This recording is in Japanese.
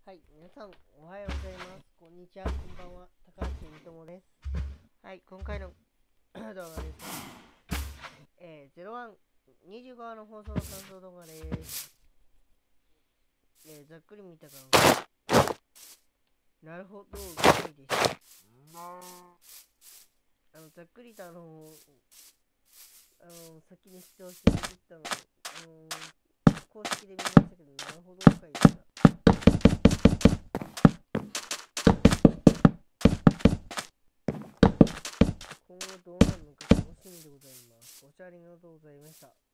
はい、皆さんおはようございます。こんにちは、こんばんは。高橋みともです。はい、今回の動画ですが、0125の放送の感想動画です。ざっくり見た感想。なるほど、ぐらいでした。ざっくりと先に視聴してくれたの公式で見ましたけど、なるほど、回でした。今後どうなるのか楽しみでございます。ご視聴ありがとうございました。